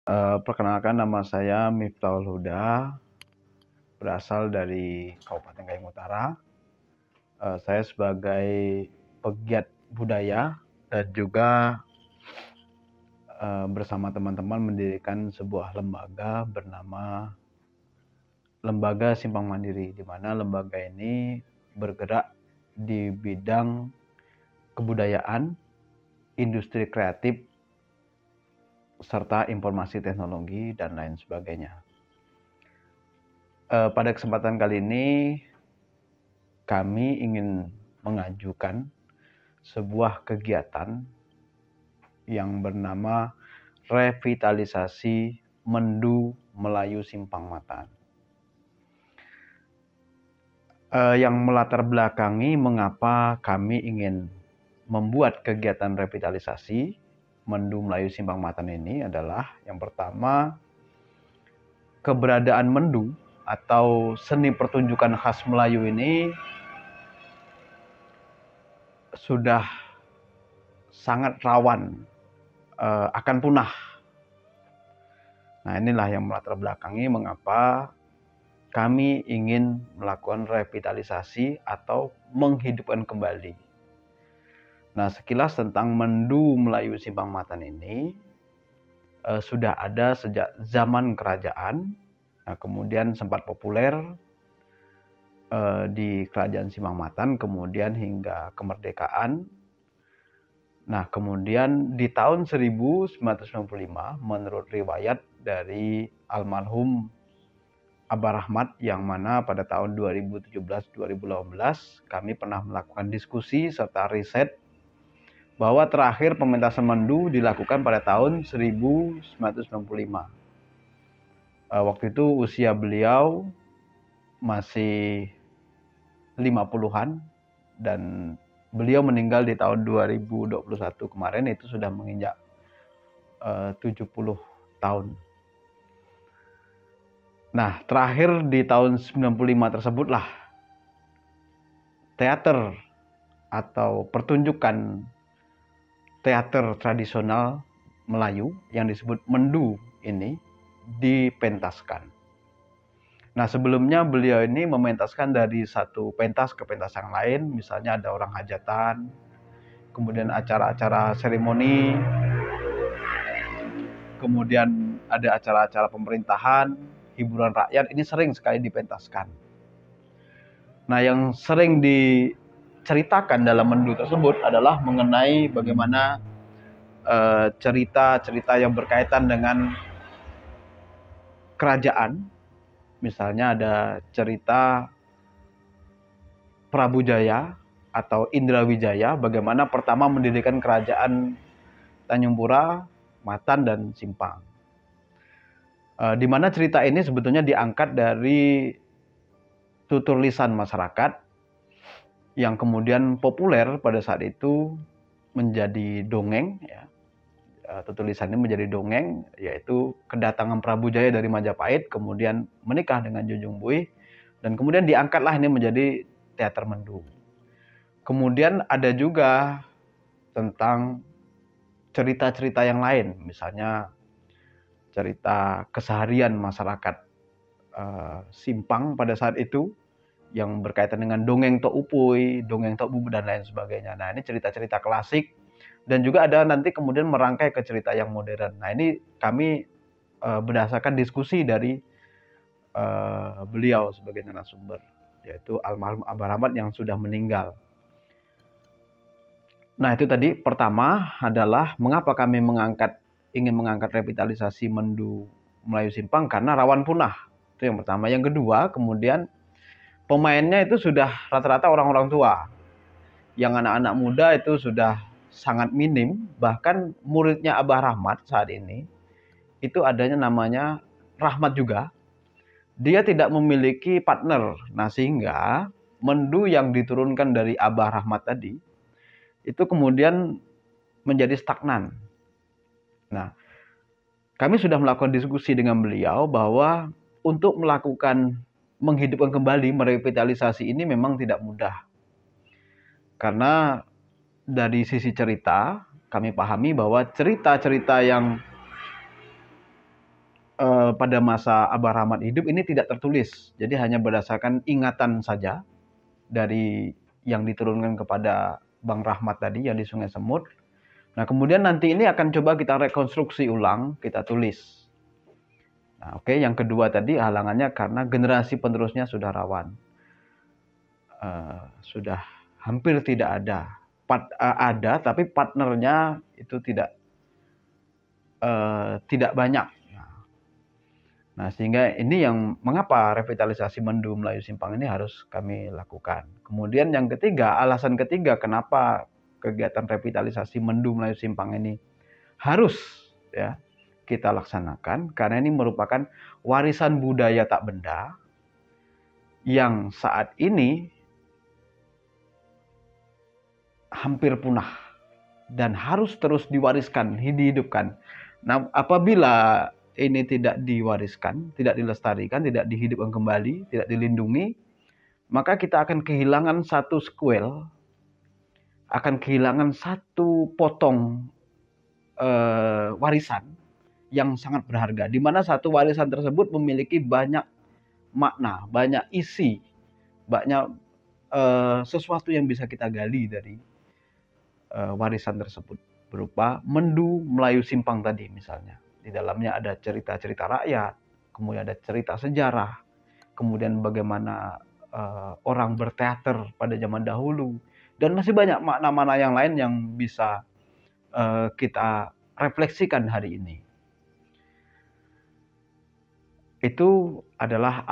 Perkenalkan, nama saya Miftahul Huda, berasal dari Kabupaten Kayong Utara. Saya sebagai pegiat budaya dan juga bersama teman-teman mendirikan sebuah lembaga bernama Lembaga Simpang Mandiri, di mana lembaga ini bergerak di bidang kebudayaan, industri kreatif, serta informasi teknologi dan lain sebagainya. Pada kesempatan kali ini kami ingin mengajukan sebuah kegiatan yang bernama revitalisasi Mendu Melayu Simpang Matan. Yang melatar belakangi mengapa kami ingin membuat kegiatan revitalisasi Mendu Melayu Simpang Matan ini adalah yang pertama, keberadaan Mendu atau seni pertunjukan khas Melayu ini sudah sangat rawan akan punah. Nah, inilah yang melatar belakangi mengapa kami ingin melakukan revitalisasi atau menghidupkan kembali. Nah, sekilas tentang Mendu Melayu Simpang Matan ini sudah ada sejak zaman kerajaan. Nah, kemudian sempat populer di kerajaan Simpang Matan, kemudian hingga kemerdekaan. Nah, kemudian di tahun 1995, menurut riwayat dari almarhum Abah Rahmat, yang mana pada tahun 2017-2018 kami pernah melakukan diskusi serta riset bahwa terakhir pementasan Mendu dilakukan pada tahun 1995. Waktu itu usia beliau masih 50-an dan beliau meninggal di tahun 2021 kemarin, itu sudah menginjak 70 tahun. Nah, terakhir di tahun 95 tersebutlah teater atau pertunjukan teater tradisional Melayu yang disebut Mendu ini dipentaskan. Nah, sebelumnya beliau ini mementaskan dari satu pentas ke pentas yang lain, misalnya ada orang hajatan, kemudian acara-acara seremoni, kemudian ada acara-acara pemerintahan, hiburan rakyat, ini sering sekali dipentaskan. Nah, yang sering diceritakan dalam Mendu tersebut adalah mengenai bagaimana cerita-cerita yang berkaitan dengan kerajaan. Misalnya ada cerita Prabu Jaya atau Indra Wijaya, bagaimana pertama mendirikan kerajaan Tanjung Pura, Matan, dan Simpang. Di mana cerita ini sebetulnya diangkat dari tutur lisan masyarakat yang kemudian populer pada saat itu menjadi dongeng. Ya. Tutur lisan ini menjadi dongeng, yaitu kedatangan Prabu Jaya dari Majapahit, kemudian menikah dengan Junjung Buih, dan kemudian diangkatlah ini menjadi teater Mendu. Kemudian ada juga tentang cerita-cerita yang lain, misalnya cerita keseharian masyarakat Simpang pada saat itu yang berkaitan dengan dongeng Tok Upuy, dongeng Tok Bubu, dan lain sebagainya. Nah, ini cerita-cerita klasik dan juga ada nanti kemudian merangkai ke cerita yang modern. Nah, ini kami berdasarkan diskusi dari beliau sebagai narasumber, yaitu almarhum Abah Rahmat yang sudah meninggal. Nah, itu tadi pertama adalah mengapa kami ingin mengangkat revitalisasi Mendu Melayu Simpang, karena rawan punah. Itu yang pertama. Yang kedua, kemudian pemainnya itu sudah rata-rata orang-orang tua. Yang anak-anak muda itu sudah sangat minim. Bahkan muridnya Abah Rahmat saat ini itu adanya namanya Rahmat juga. Dia tidak memiliki partner. Nah, sehingga Mendu yang diturunkan dari Abah Rahmat tadi itu kemudian menjadi stagnan. Nah, kami sudah melakukan diskusi dengan beliau bahwa untuk melakukan menghidupkan kembali, merevitalisasi ini memang tidak mudah. Karena dari sisi cerita, kami pahami bahwa cerita-cerita yang pada masa Abah Rahmat hidup ini tidak tertulis. Jadi hanya berdasarkan ingatan saja dari yang diturunkan kepada Bang Rahmat tadi yang di Sungai Semut. Nah, kemudian nanti ini akan coba kita rekonstruksi ulang, kita tulis. Nah, oke, yang kedua tadi halangannya karena generasi penerusnya sudah rawan. Sudah hampir tidak ada. Ada, tapi partnernya itu tidak banyak. Nah, sehingga ini yang mengapa revitalisasi Mendu Melayu Simpang ini harus kami lakukan. Kemudian yang ketiga, alasan ketiga kenapa kegiatan revitalisasi Mendu Melayu Simpang ini harus ya kita laksanakan karena ini merupakan warisan budaya tak benda yang saat ini hampir punah dan harus terus diwariskan, dihidupkan. Nah, apabila ini tidak diwariskan, tidak dilestarikan, tidak dihidupkan kembali, tidak dilindungi, maka kita akan kehilangan satu squel, akan kehilangan satu potong warisan yang sangat berharga, di mana satu warisan tersebut memiliki banyak makna, banyak isi, banyak sesuatu yang bisa kita gali dari warisan tersebut, berupa Mendu Melayu Simpang tadi misalnya. Di dalamnya ada cerita-cerita rakyat, kemudian ada cerita sejarah, kemudian bagaimana orang berteater pada zaman dahulu, dan masih banyak makna-makna yang lain yang bisa kita refleksikan hari ini. Itu adalah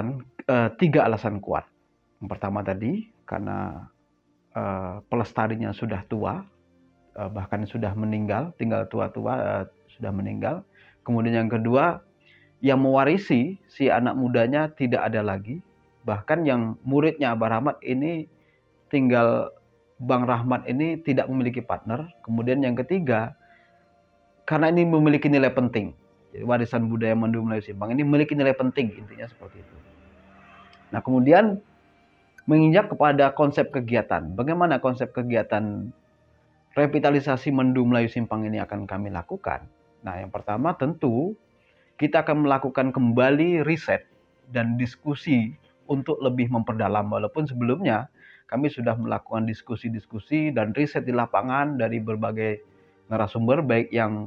tiga alasan kuat. Yang pertama tadi karena pelestarinya sudah tua, bahkan sudah meninggal, tinggal tua-tua sudah meninggal. Kemudian yang kedua, yang mewarisi si anak mudanya tidak ada lagi. Bahkan yang muridnya Abah Rahmat ini tinggal Bang Rahmat ini tidak memiliki partner. Kemudian yang ketiga, karena ini memiliki nilai penting. Jadi warisan budaya Mendu Melayu Simpang ini memiliki nilai penting, intinya seperti itu. Nah, kemudian menginjak kepada konsep kegiatan. Bagaimana konsep kegiatan revitalisasi Mendu Melayu Simpang ini akan kami lakukan? Nah, yang pertama tentu kita akan melakukan kembali riset dan diskusi untuk lebih memperdalam. Walaupun sebelumnya kami sudah melakukan diskusi-diskusi dan riset di lapangan dari berbagai narasumber, baik yang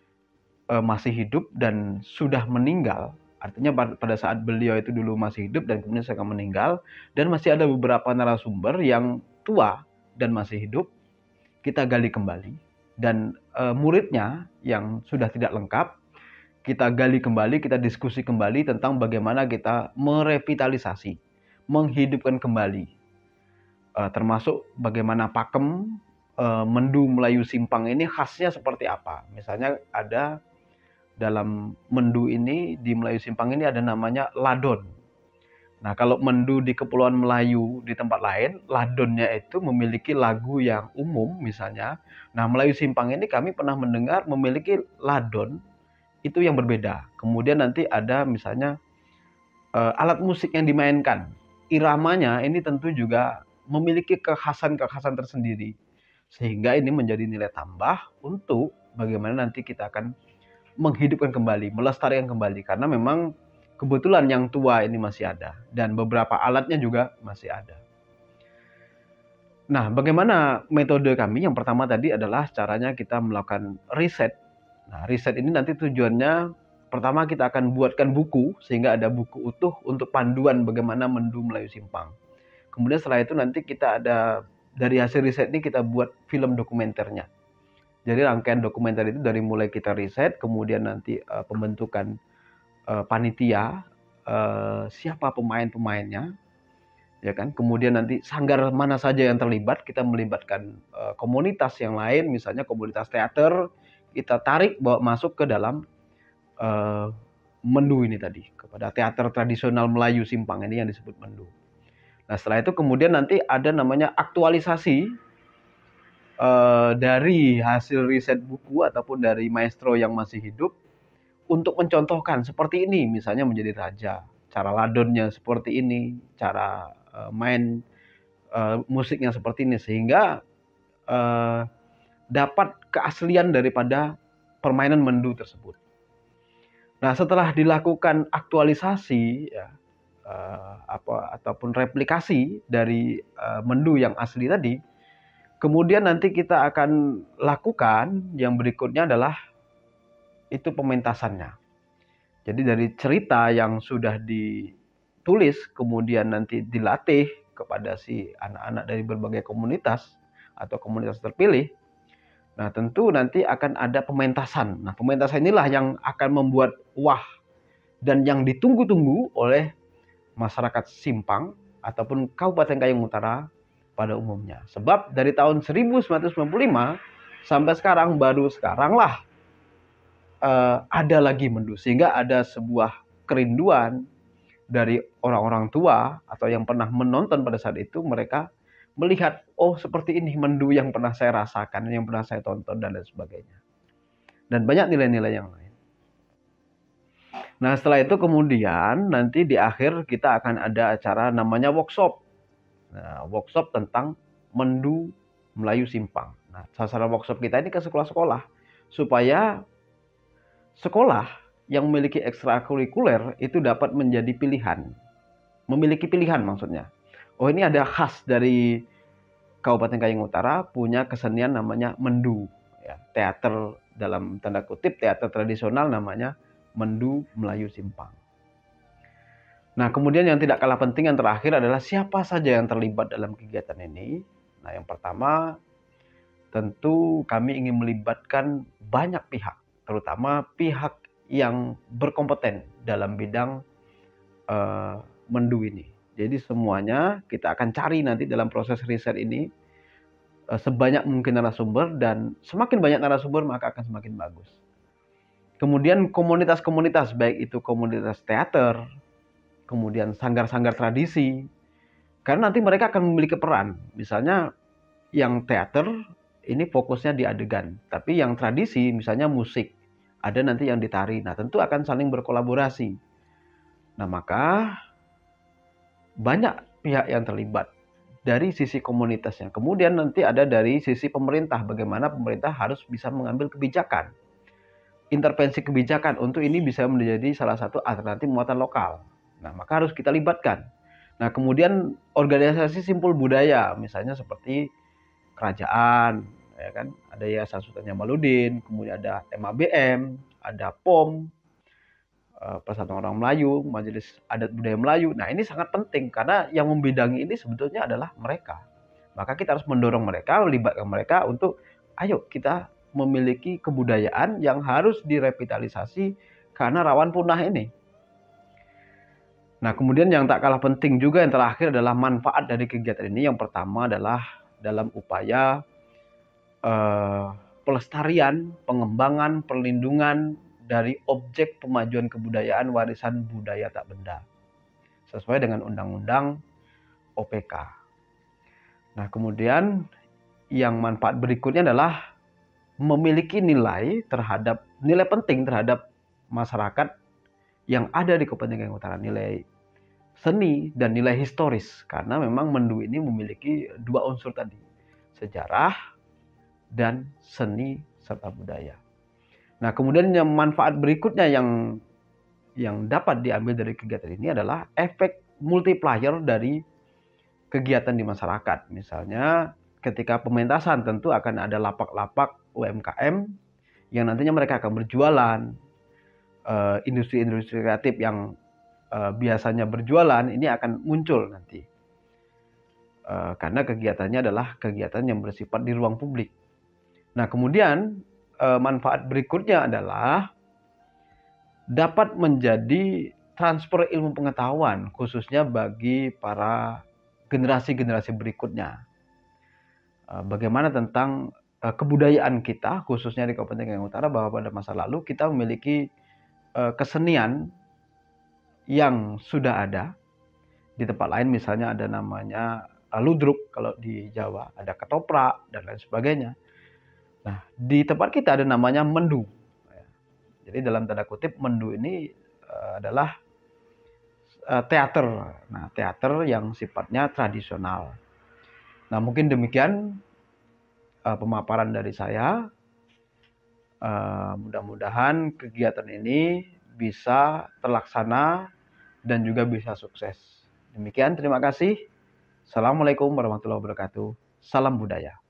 masih hidup dan sudah meninggal. Artinya pada saat beliau itu dulu masih hidup dan kemudian sekarang meninggal. Dan masih ada beberapa narasumber yang tua dan masih hidup. Kita gali kembali. Dan muridnya yang sudah tidak lengkap, kita gali kembali, kita diskusi kembali tentang bagaimana kita merevitalisasi, menghidupkan kembali. Termasuk bagaimana pakem Mendu Melayu Simpang ini khasnya seperti apa. Misalnya ada dalam Mendu ini, di Melayu Simpang ini ada namanya ladon. Nah, kalau Mendu di Kepulauan Melayu di tempat lain, ladonnya itu memiliki lagu yang umum misalnya. Nah, Melayu Simpang ini kami pernah mendengar memiliki ladon itu yang berbeda. Kemudian nanti ada misalnya alat musik yang dimainkan. Iramanya ini tentu juga memiliki kekhasan-kekhasan tersendiri. Sehingga ini menjadi nilai tambah untuk bagaimana nanti kita akan menghidupkan kembali, melestarikan kembali. Karena memang kebetulan yang tua ini masih ada dan beberapa alatnya juga masih ada. Nah, bagaimana metode kami? Yang pertama tadi adalah caranya kita melakukan riset. Nah, riset ini nanti tujuannya pertama kita akan buatkan buku sehingga ada buku utuh untuk panduan bagaimana Mendu Melayu Simpang. Kemudian setelah itu nanti kita ada dari hasil riset ini kita buat film dokumenternya. Jadi rangkaian dokumenter itu dari mulai kita riset, kemudian nanti pembentukan panitia, siapa pemain-pemainnya, ya kan? Kemudian nanti sanggar mana saja yang terlibat, kita melibatkan komunitas yang lain, misalnya komunitas teater, kita tarik bawa masuk ke dalam Mendu ini tadi, kepada teater tradisional Melayu Simpang ini yang disebut Mendu. Nah, setelah itu kemudian nanti ada namanya aktualisasi dari hasil riset buku ataupun dari maestro yang masih hidup untuk mencontohkan seperti ini, misalnya menjadi raja, cara ladonnya seperti ini, cara main musiknya seperti ini, sehingga dapat keaslian daripada permainan Mendu tersebut. Nah, setelah dilakukan aktualisasi ya, ataupun replikasi dari Mendu yang asli tadi, kemudian nanti kita akan lakukan yang berikutnya adalah itu pementasannya. Jadi dari cerita yang sudah ditulis kemudian nanti dilatih kepada si anak-anak dari berbagai komunitas atau komunitas terpilih. Nah, tentu nanti akan ada pementasan. Nah, pementasan inilah yang akan membuat wah dan yang ditunggu-tunggu oleh masyarakat Simpang ataupun Kabupaten Kayong Utara pada umumnya. Sebab dari tahun 1995 sampai sekarang baru sekarang lah ada lagi Mendu, sehingga ada sebuah kerinduan dari orang-orang tua atau yang pernah menonton pada saat itu. Mereka melihat, oh seperti ini Mendu yang pernah saya rasakan, yang pernah saya tonton dan lain sebagainya, dan banyak nilai-nilai yang lain. Nah, setelah itu kemudian nanti di akhir kita akan ada acara namanya workshop. Nah, workshop tentang Mendu Melayu Simpang. Nah, sasaran workshop kita ini ke sekolah-sekolah supaya sekolah yang memiliki ekstrakurikuler itu dapat menjadi pilihan. Memiliki pilihan maksudnya. Oh, ini ada khas dari Kabupaten Kayong Utara punya kesenian namanya Mendu. Ya, teater dalam tanda kutip teater tradisional namanya Mendu Melayu Simpang. Nah, kemudian yang tidak kalah penting yang terakhir adalah siapa saja yang terlibat dalam kegiatan ini. Nah, yang pertama tentu kami ingin melibatkan banyak pihak, terutama pihak yang berkompeten dalam bidang Mendu ini. Jadi semuanya kita akan cari nanti dalam proses riset ini sebanyak mungkin narasumber, dan semakin banyak narasumber maka akan semakin bagus. Kemudian komunitas-komunitas, baik itu komunitas teater, kemudian sanggar-sanggar tradisi, karena nanti mereka akan memiliki peran. Misalnya yang teater ini fokusnya di adegan, tapi yang tradisi misalnya musik, ada nanti yang ditari. Nah, tentu akan saling berkolaborasi. Nah, maka banyak pihak yang terlibat dari sisi komunitasnya. Kemudian nanti ada dari sisi pemerintah, bagaimana pemerintah harus bisa mengambil kebijakan. Intervensi kebijakan untuk ini bisa menjadi salah satu alternatif muatan lokal. Nah, maka harus kita libatkan. Nah, kemudian organisasi simpul budaya, misalnya seperti kerajaan, ya kan, ada Yayasan Sultan Jamaluddin, kemudian ada MABM, ada POM, Persatuan Orang Melayu, Majelis Adat Budaya Melayu. Nah, ini sangat penting karena yang membidangi ini sebetulnya adalah mereka. Maka kita harus mendorong mereka, melibatkan mereka untuk ayo kita memiliki kebudayaan yang harus direvitalisasi karena rawan punah ini. Nah, kemudian yang tak kalah penting juga yang terakhir adalah manfaat dari kegiatan ini. Yang pertama adalah dalam upaya pelestarian, pengembangan, perlindungan dari objek pemajuan kebudayaan warisan budaya tak benda sesuai dengan Undang-Undang OPK. Nah, kemudian yang manfaat berikutnya adalah memiliki nilai penting terhadap masyarakat yang ada di Kabupaten Kayong Utara, nilai seni dan nilai historis, karena memang Mendu ini memiliki dua unsur tadi, sejarah dan seni serta budaya. Nah, kemudian yang manfaat berikutnya yang dapat diambil dari kegiatan ini adalah efek multiplier dari kegiatan di masyarakat. Misalnya ketika pementasan tentu akan ada lapak-lapak UMKM yang nantinya mereka akan berjualan, industri-industri kreatif yang biasanya berjualan ini akan muncul nanti, karena kegiatannya adalah kegiatan yang bersifat di ruang publik. Nah, kemudian manfaat berikutnya adalah dapat menjadi transfer ilmu pengetahuan khususnya bagi para generasi-generasi berikutnya. Bagaimana tentang kebudayaan kita khususnya di Kabupaten Kayong Utara, bahwa pada masa lalu kita memiliki kesenian yang sudah ada di tempat lain, misalnya ada namanya ludruk kalau di Jawa, ada ketoprak dan lain sebagainya. Nah, di tempat kita ada namanya Mendu. Jadi dalam tanda kutip Mendu ini adalah teater. Nah, teater yang sifatnya tradisional. Nah, mungkin demikian pemaparan dari saya. Mudah-mudahan kegiatan ini bisa terlaksana dan juga bisa sukses. Demikian, terima kasih. Assalamualaikum warahmatullahi wabarakatuh. Salam budaya.